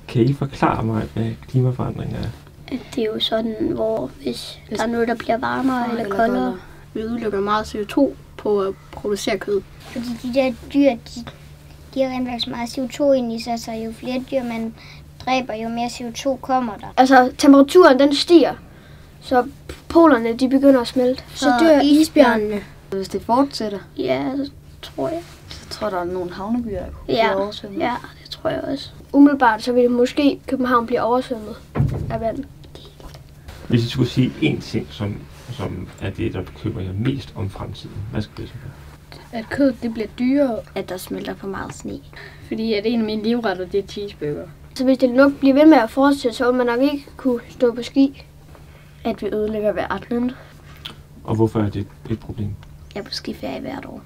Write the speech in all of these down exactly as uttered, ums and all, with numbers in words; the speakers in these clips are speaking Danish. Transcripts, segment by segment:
Kan I forklare mig, hvad klimaforandring er? Det er jo sådan, hvor hvis der er noget, der bliver varmere eller, eller koldere. Vi udlukker meget C O to på at producere kød. Fordi de der dyr, de giver rent faktisk meget C O to ind i sig, så jo flere dyr man dræber, jo mere C O to kommer der. Altså, temperaturen den stiger, så polerne de begynder at smelte. Så, så dør isbjørnene. Hvis det fortsætter, Ja, det tror jeg. så tror jeg, der er nogle havnebyer, der kunne Ja. blive oversvømmet. Ja, det tror jeg også. Umiddelbart så vil måske København blive oversvømmet af vand. Hvis I skulle sige én ting, som, som er det, der bekymrer jer mest om fremtiden, hvad skulle det så være? At kød det bliver dyrere, At der smelter for meget sne. fordi at en af mine livretter det er cheeseburger. Så hvis det nok bliver ved med at fortsætte, så vil man nok ikke kunne stå på ski. At vi ødelægger verdenen. Og hvorfor er det et problem? Jeg er på skiferie hvert år.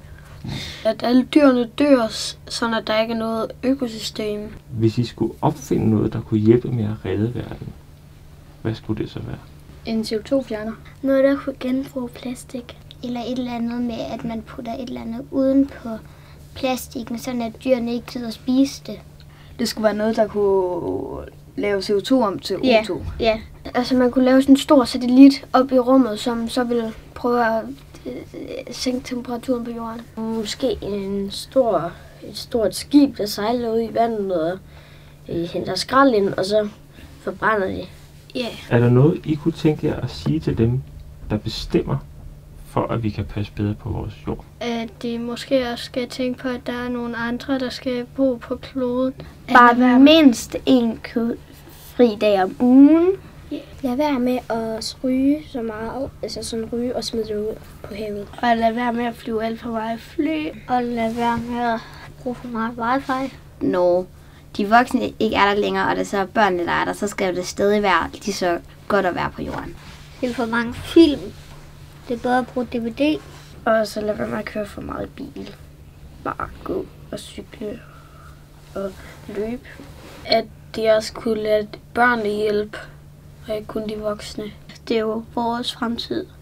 At alle dyrene dør, sådan at der ikke er noget økosystem. Hvis I skulle opfinde noget, der kunne hjælpe med at redde verden, hvad skulle det så være? En C O to fjerner. Noget, der kunne genbruge plastik. Eller et eller andet med, at man putter et eller andet uden på plastikken, sådan at dyrene ikke gider at spise det. Det skulle være noget, der kunne lave C O to om til O to. Ja. Altså man kunne lave sådan en stor satellit op i rummet, som så ville prøve at øh, sænke temperaturen på jorden. Måske en stor, et stort skib, der sejler ud i vandet og øh, henter skrald ind, og så forbrænder de. Ja. Er der noget, I kunne tænke jer at sige til dem, der bestemmer, for at vi kan passe bedre på vores jord? At de måske også skal tænke på, at der er nogle andre, der skal bo på kloden. Bare mindst en kødfri dag om ugen. Lad være med at ryge så meget, altså sådan ryge og smide det ud på havet. Og lad være med at flyve alt for meget fly. Og lad være med at bruge for meget wifi. Når de voksne ikke er der længere, og det så er børnene, der er der, så skal det stadig være lige så godt at være på jorden. Det er for mange film. Det er bedre at bruge D V D. Og så lad være med at køre for meget bil. Bare gå og cykle og løbe. At de også kunne lade børnene hjælpe, og ikke kun de voksne. Det er jo vores fremtid.